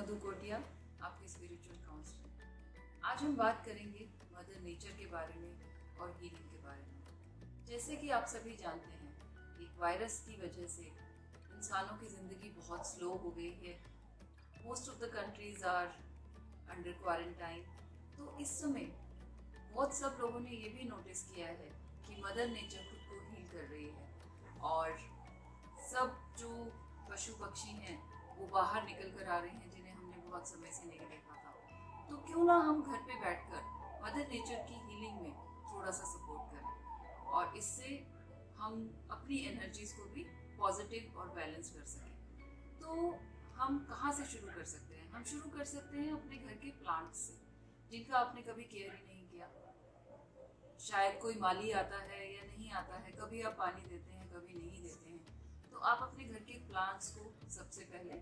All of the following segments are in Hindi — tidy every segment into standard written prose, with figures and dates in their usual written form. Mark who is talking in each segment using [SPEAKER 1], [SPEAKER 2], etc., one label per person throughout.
[SPEAKER 1] मधु कोटिया, आपकी स्पिरिचुअल काउंसलर। आज हम बात करेंगे मदर नेचर के बारे में और हीलिंग के बारे में। जैसे कि आप सभी जानते हैं, एक वायरस की वजह से इंसानों की ज़िंदगी बहुत स्लो हो गई है। Most of the countries are under quarantine. तो इस समय बहुत सब लोगों ने ये भी नोटिस किया है कि मदर नेचर खुद को हील कर रही है और सब जो पशु पक्षी हैं वो बाहर निकल कर आ रहे हैं जिन्हें हमने बहुत समय से नहीं देखा था। तो क्यों ना हम घर पे बैठकर मदर नेचर की हीलिंग में थोड़ा सा सपोर्ट करें और इससे हम अपनी एनर्जीज को भी पॉजिटिव और बैलेंस कर सकें। तो हम कहाँ से शुरू कर सकते हैं? हम शुरू कर सकते हैं अपने घर के प्लांट्स से, जिनका आपने कभी केयर ही नहीं किया। शायद कोई माली आता है या नहीं आता है, कभी आप पानी देते हैं कभी नहीं देते हैं। तो आप अपने घर के प्लांट्स को सबसे पहले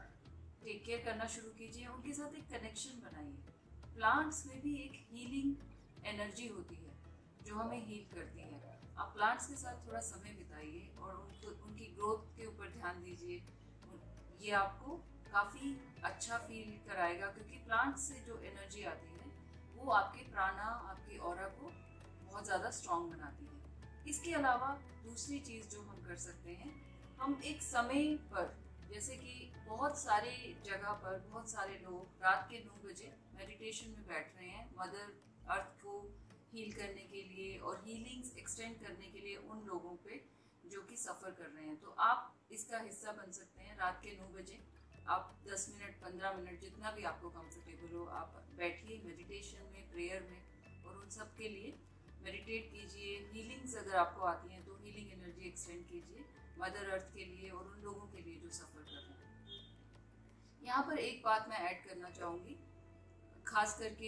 [SPEAKER 1] टेक केयर करना शुरू कीजिए, उनके साथ एक कनेक्शन बनाइए। प्लांट्स में भी एक हीलिंग एनर्जी होती है जो हमें हील करती है। आप प्लांट्स के साथ थोड़ा समय बिताइए और उनकी ग्रोथ के ऊपर ध्यान दीजिए। ये आपको काफ़ी अच्छा फील कराएगा, क्योंकि प्लांट्स से जो एनर्जी आती है वो आपके प्राणा, आपके ऑरा को बहुत ज़्यादा स्ट्रॉन्ग बनाती है। इसके अलावा दूसरी चीज़ जो हम कर सकते हैं, हम एक समय पर, जैसे कि बहुत सारे जगह पर बहुत सारे लोग रात के 9 बजे मेडिटेशन में बैठ रहे हैं मदर अर्थ को हील करने के लिए और हीलिंग्स एक्सटेंड करने के लिए उन लोगों पे जो कि सफ़र कर रहे हैं। तो आप इसका हिस्सा बन सकते हैं। रात के 9 बजे आप 10 मिनट 15 मिनट जितना भी आपको कंफर्टेबल हो, आप बैठिए मेडिटेशन में, प्रेयर में, और उन सब के लिए मेडिटेट कीजिए। हीलिंग्स अगर आपको आती हैं तो हीलिंग एनर्जी एक्सटेंड कीजिए मदर अर्थ के लिए और उन लोगों के लिए जो सफ़र कर रहे हैं। यहाँ पर एक बात मैं ऐड करना चाहूँगी, खास करके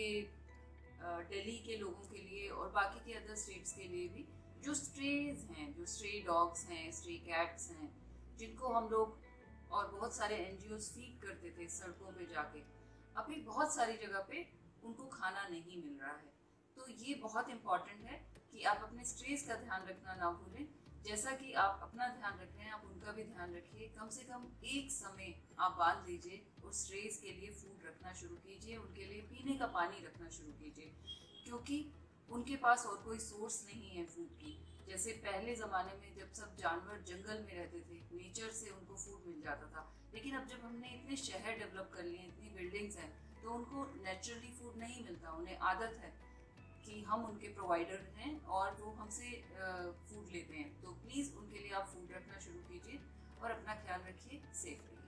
[SPEAKER 1] दिल्ली के लोगों के लिए और बाकी के अदर स्टेट्स के लिए भी, जो स्ट्रेज हैं, जो स्ट्रे डॉग्स हैं, स्ट्रे कैट्स हैं, जिनको हम लोग और बहुत सारे एनजीओज फीड करते थे सड़कों पे जाके, अभी बहुत सारी जगह पे उनको खाना नहीं मिल रहा है। तो ये बहुत इम्पॉर्टेंट है कि आप अपने स्ट्रेस का ध्यान रखना ना भूलें। जैसा कि आप अपना ध्यान रख रहे हैं, आप उनका भी ध्यान रखिए। कम से कम एक समय आप बांध लीजिए और स्ट्रेस के लिए फूड रखना शुरू कीजिए, उनके लिए पीने का पानी रखना शुरू कीजिए, क्योंकि उनके पास और कोई सोर्स नहीं है फूड की। जैसे पहले ज़माने में जब सब जानवर जंगल में रहते थे, नेचर से उनको फूड मिल जाता था। लेकिन अब जब हमने इतने शहर डेवलप कर लिए, इतनी बिल्डिंग्स हैं, तो उनको नेचुरली फूड नहीं मिलता। उन्हें आदत है कि हम उनके प्रोवाइडर हैं और वो हमसे फूड लेते हैं। तो प्लीज़ उनके लिए आप फूड रखना शुरू कीजिए और अपना ख्याल रखिए, सेफ रहिए।